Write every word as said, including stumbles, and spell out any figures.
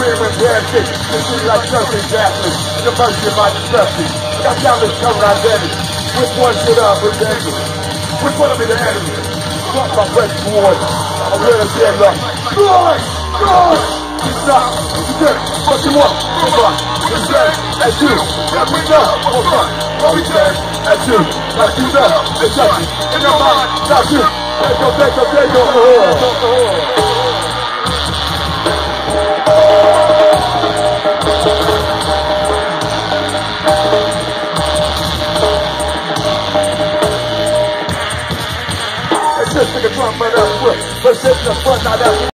screaming, dancing, this is like something dancing. The mercy of my deception. Got countless covered identity. Which one should I protect you? Which one of me the enemy? Fuck my best boy. I'm a real dead love. Good! Good! Stop! You did it! Fuck you up! Come on! It's dead! That's you! Let me know! Hold on! What we said? That's you! That's you there! It's nothing! In your mind! That's you! Take go, take go, take go! Just like a drum, but that's what. But it's the fun, not that.